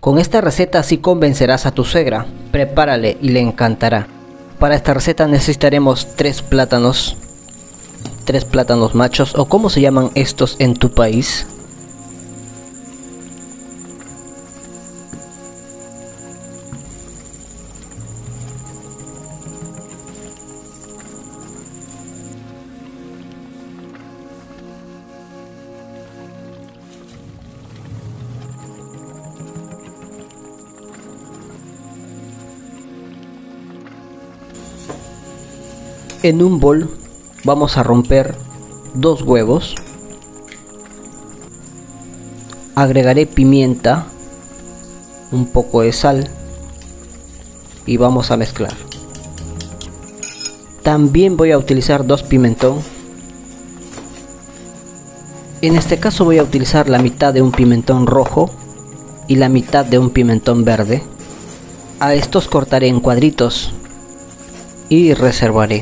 Con esta receta sí convencerás a tu suegra. Prepárale y le encantará. Para esta receta necesitaremos 3 plátanos machos, o como se llaman estos en tu país. En un bol vamos a romper 2 huevos. Agregaré pimienta, un poco de sal y vamos a mezclar. También voy a utilizar 2 pimentón. En este caso voy a utilizar la mitad de un pimentón rojo y la mitad de un pimentón verde. A estos cortaré en cuadritos y reservaré.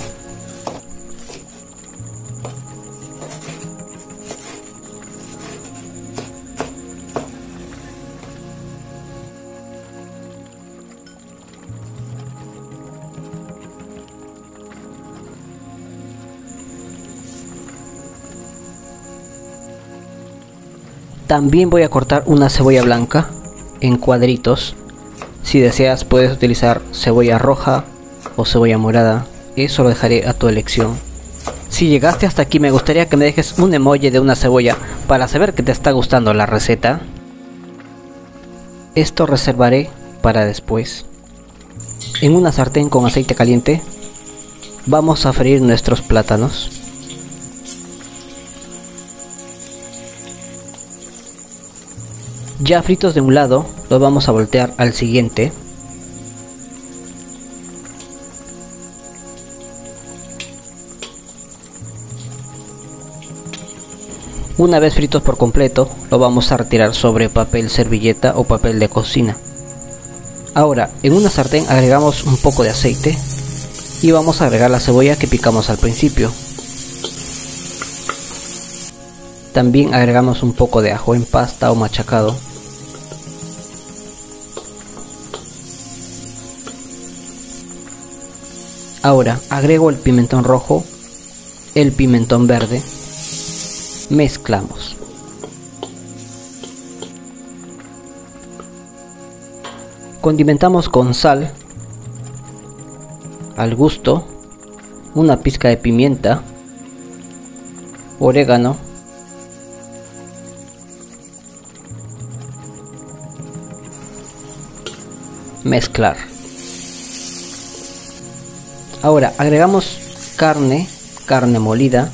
También voy a cortar una cebolla blanca en cuadritos. Si deseas puedes utilizar cebolla roja o cebolla morada. Eso lo dejaré a tu elección. Si llegaste hasta aquí me gustaría que me dejes un emoji de una cebolla para saber que te está gustando la receta. Esto reservaré para después. En una sartén con aceite caliente vamos a freír nuestros plátanos. Ya fritos de un lado, los vamos a voltear al siguiente. Una vez fritos por completo, lo vamos a retirar sobre papel servilleta o papel de cocina. Ahora, en una sartén agregamos un poco de aceite y vamos a agregar la cebolla que picamos al principio. También agregamos un poco de ajo en pasta o machacado. Ahora agrego el pimentón rojo, el pimentón verde, mezclamos. Condimentamos con sal al gusto, una pizca de pimienta, orégano, mezclar. Ahora agregamos carne molida,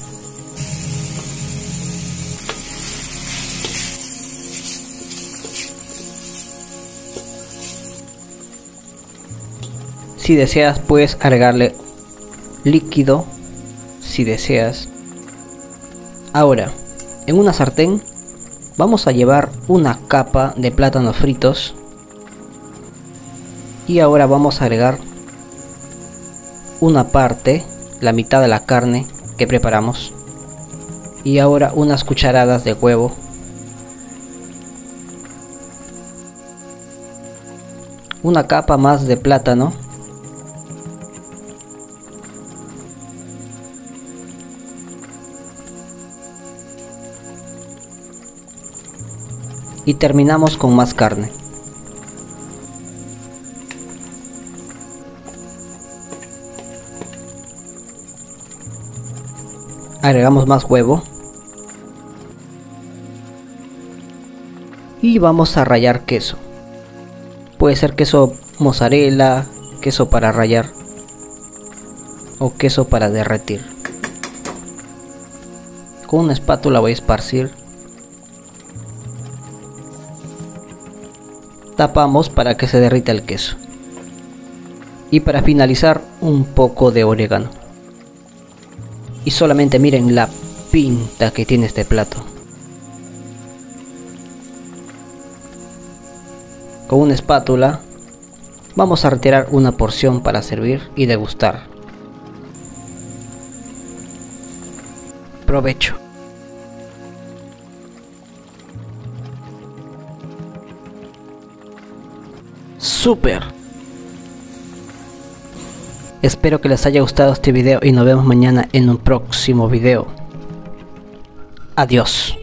si deseas puedes agregarle líquido si deseas. Ahora en una sartén vamos a llevar una capa de plátanos fritos y ahora vamos a agregar una parte, la mitad de la carne que preparamos, y ahora unas cucharadas de huevo, una capa más de plátano, y terminamos con más carne. Agregamos más huevo y vamos a rallar queso. Puede ser queso mozzarella, queso para rallar o queso para derretir. Con una espátula voy a esparcir. Tapamos para que se derrita el queso. Y para finalizar un poco de orégano. Y solamente miren la pinta que tiene este plato. Con una espátula vamos a retirar una porción para servir y degustar. Provecho. ¡Súper! Espero que les haya gustado este video y nos vemos mañana en un próximo video. Adiós.